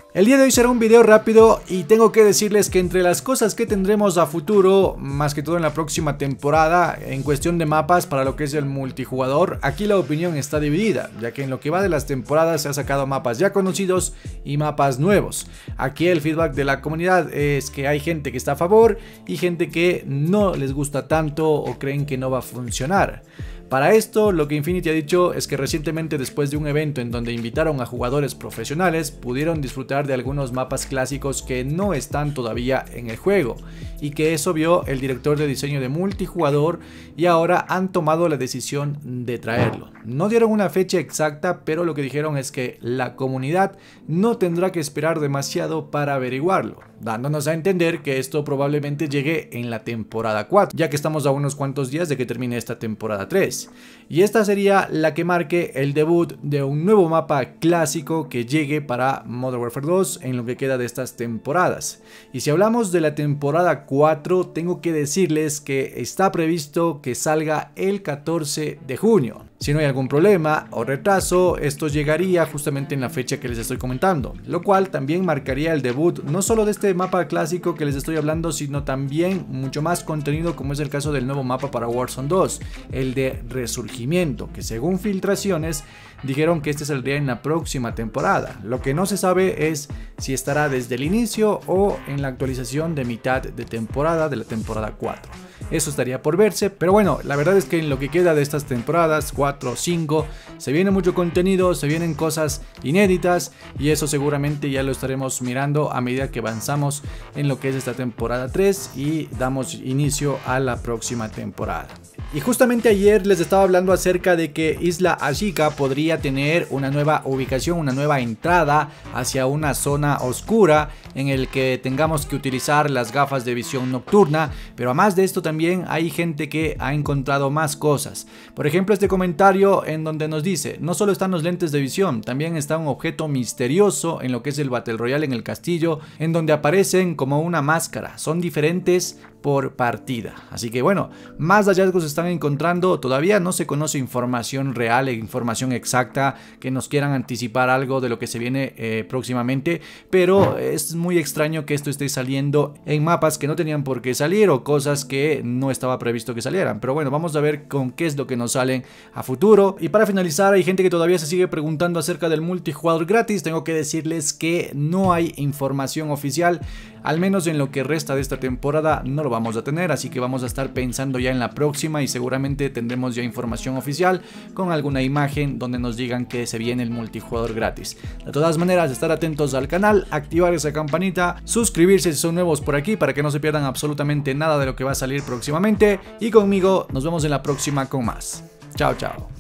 El día de hoy será un video rápido y tengo que decirles que entre las cosas que tendremos a futuro, más que todo en la próxima temporada, en cuestión de mapas para lo que es el multijugador, aquí la opinión está dividida, ya que en lo que va de las temporadas se ha sacado mapas ya conocidos y mapas nuevos. Aquí el feedback de la comunidad es que hay gente que está a favor y gente que no les gusta tanto o creen que no va a funcionar. Para esto, lo que Infinity ha dicho es que recientemente, después de un evento en donde invitaron a jugadores profesionales, pudieron disfrutar de algunos mapas clásicos que no están todavía en el juego, y que eso vio el director de diseño de multijugador y ahora han tomado la decisión de traerlo. No dieron una fecha exacta, pero lo que dijeron es que la comunidad no tendrá que esperar demasiado para averiguarlo, dándonos a entender que esto probablemente llegue en la temporada 4, ya que estamos a unos cuantos días de que termine esta temporada 3. Y esta sería la que marque el debut de un nuevo mapa clásico que llegue para Modern Warfare 2 en lo que queda de estas temporadas. Y si hablamos de la temporada 4, tengo que decirles que está previsto que salga el 14 de junio. Si no hay algún problema o retraso, esto llegaría justamente en la fecha que les estoy comentando, lo cual también marcaría el debut no solo de este mapa clásico que les estoy hablando, sino también mucho más contenido, como es el caso del nuevo mapa para Warzone 2, el de Resurgimiento, que según filtraciones dijeron que este saldría en la próxima temporada. Lo que no se sabe es si estará desde el inicio o en la actualización de mitad de temporada de la temporada 4. Eso estaría por verse, pero bueno, la verdad es que en lo que queda de estas temporadas 4 o 5 se viene mucho contenido, se vienen cosas inéditas y eso seguramente ya lo estaremos mirando a medida que avanzamos en lo que es esta temporada 3 y damos inicio a la próxima temporada. Y justamente ayer les estaba hablando acerca de que Isla Ashika podría tener una nueva ubicación, una nueva entrada hacia una zona oscura en el que tengamos que utilizar las gafas de visión nocturna, pero además de esto también hay gente que ha encontrado más cosas. Por ejemplo, este comentario en donde nos dice: no solo están los lentes de visión, también está un objeto misterioso en lo que es el Battle Royale en el castillo, en donde aparecen como una máscara, son diferentes por partida. Así que bueno, más hallazgos se están encontrando, todavía no se conoce información real e información exacta que nos quieran anticipar algo de lo que se viene próximamente, pero es muy extraño que esto esté saliendo en mapas que no tenían por qué salir o cosas que no estaba previsto que salieran. Pero bueno, vamos a ver con qué es lo que nos salen a futuro. Y para finalizar, hay gente que todavía se sigue preguntando acerca del multijugador gratis. Tengo que decirles que no hay información oficial, al menos en lo que resta de esta temporada no lo vamos a tener, así que vamos a estar pensando ya en la próxima y seguramente tendremos ya información oficial con alguna imagen donde nos digan que se viene el multijugador gratis. De todas maneras, estar atentos al canal, activar esa campanita, suscribirse si son nuevos por aquí para que no se pierdan absolutamente nada de lo que va a salir próximamente, y conmigo nos vemos en la próxima con más. Chao, chao.